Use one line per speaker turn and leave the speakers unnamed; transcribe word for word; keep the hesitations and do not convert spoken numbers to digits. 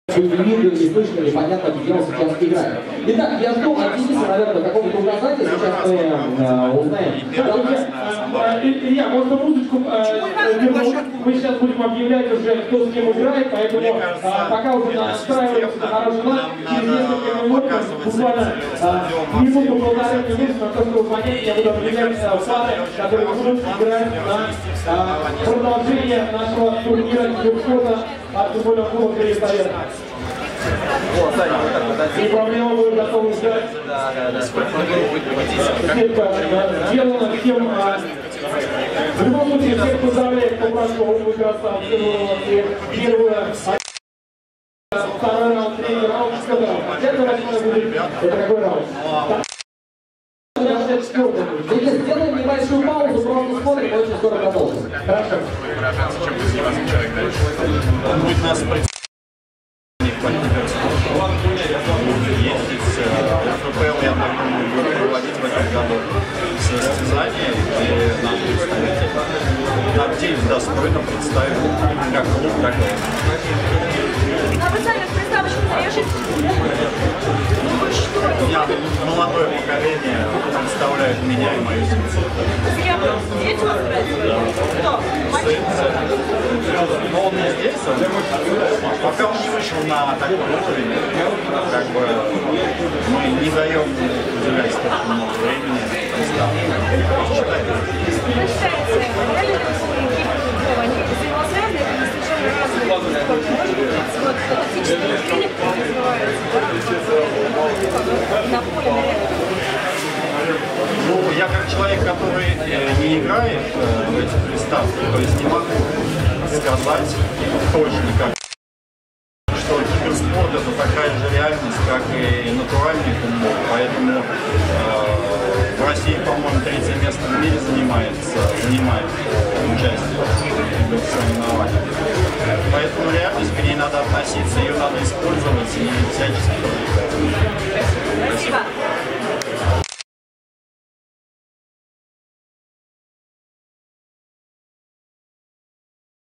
Вы не видели, не слышали, непонятно, где он сейчас играет. Итак, я жду от Дениса, наверное, какого-то указания. Сейчас мы э, узнаем.
Илья, можно музычку вернуть? Мы сейчас будем объявлять уже, кто с кем играет, поэтому пока уже настраиваемся на хороший лад, через несколько минут, буквально минуту-полторы минуты, на то, чтобы понять, я буду объявлять пары, которые будут играть на продолжение нашего турнира Киберспорта от футбольного клуба «Пересовет». И проблема будет готова ждать.
Да, да, да.
Сделано всем. В любом случае, всех поздравляю, кто прошел, вы красавцы, первую, второй раунд, третий раунд, четвертый раунд. Это какой раунд?
Денис, сделаем небольшую паузу, просто смотрим, очень скоро продолжим.
Хорошо.
Будет нас представить ездить в ФПЛ, я думаю, будет проводить в этом году состязание, где наш представитель, надеюсь, достойно представит как клуб, так и
А вы сами в приставочку зарежете? Ну что?
я, молодое поколение представляет меня и мою семью.
С кем? Дети у вас играют? Кто? Мальчик?
Но он не здесь, он, пока он не вышел на такой уровень, как бы мы не даем уделять столько много времени.
Представьте, реально ли они взаимосвязаны, это совершенно разные спорты. Может быть, вот тактический тренинг называется, на поле реально.
Ну, я как человек, который э, не играет э, в эти приставки, то есть не могу сказать точно, как, что киберспорт это такая же реальность, как и натуральный футбол, поэтому э, в России, по-моему, третье место в мире занимается, занимает участие в соревнованиях. Поэтому реальность, к ней надо относиться, ее надо использовать и всячески продвигать.